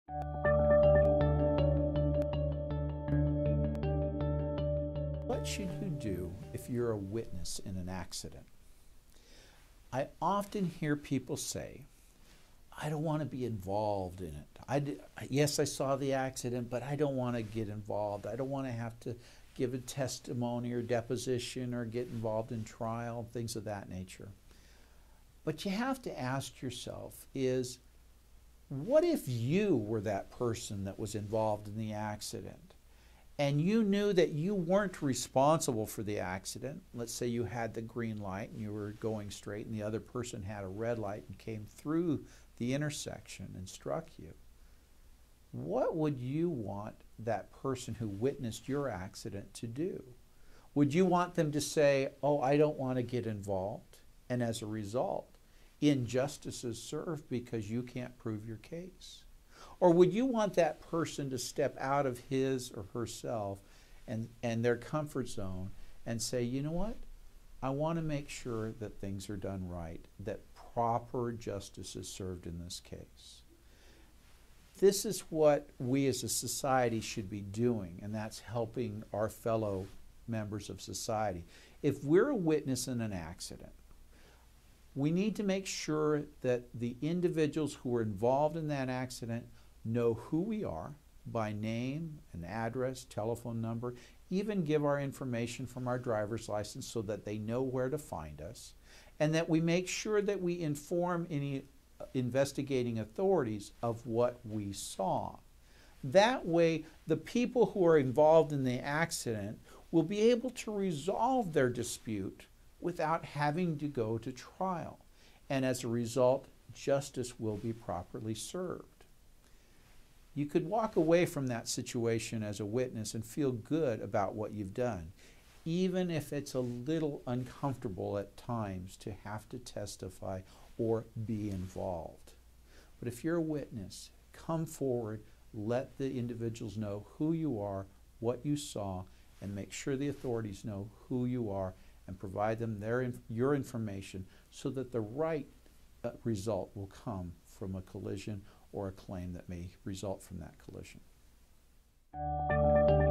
What should you do if you're a witness in an accident? I often hear people say, I don't want to be involved in it. Yes, I saw the accident, but I don't want to get involved. I don't want to have to give a testimony or deposition or get involved in trial, things of that nature. But you have to ask yourself is, what if you were that person that was involved in the accident and you knew that you weren't responsible for the accident? Let's say you had the green light and you were going straight and the other person had a red light and came through the intersection and struck you. What would you want that person who witnessed your accident to do? Would you want them to say, oh, I don't want to get involved, and as a result, injustice is served because you can't prove your case? Or would you want that person to step out of his or herself and their comfort zone and say, you know what? I want to make sure that things are done right, that proper justice is served in this case. This is what we as a society should be doing, and that's helping our fellow members of society. If we're a witness in an accident, we need to make sure that the individuals who are involved in that accident know who we are by name and address, telephone number, even give our information from our driver's license so that they know where to find us, and that we make sure that we inform any investigating authorities of what we saw. That way, the people who are involved in the accident will be able to resolve their dispute without having to go to trial. And as a result, justice will be properly served. You could walk away from that situation as a witness and feel good about what you've done, even if it's a little uncomfortable at times to have to testify or be involved. But if you're a witness, come forward, let the individuals know who you are, what you saw, and make sure the authorities know who you are and provide them your information so that the right result will come from a collision or a claim that may result from that collision.